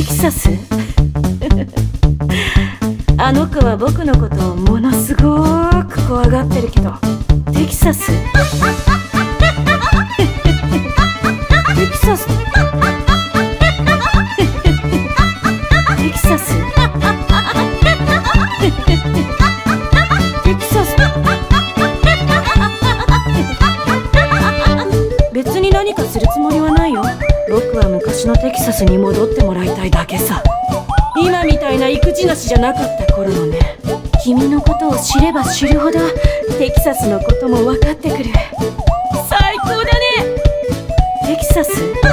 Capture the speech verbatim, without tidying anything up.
キサスあの子は僕のことをものすごく怖がってるけど、テキサステキサステキサステキサス別に何かするつもりはないよ。僕は昔のテキサスに戻ってもらいたいだけさ。今みたいな育児なしじゃなかった頃のね。君のことを知れば知るほどテキサスのことも分かってくる。最高だねテキサス。